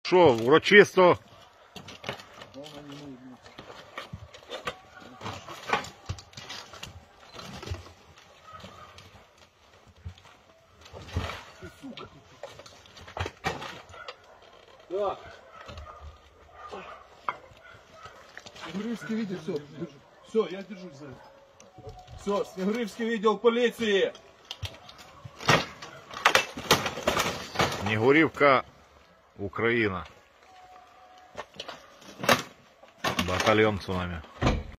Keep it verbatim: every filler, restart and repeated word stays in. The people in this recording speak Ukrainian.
Що, урочисто? Так. Снегуревский видео, все, держу. Все, я держусь за это. Все, Снегуревский видел полиции. Снігурівка, Україна. Батальйон «Цунамі».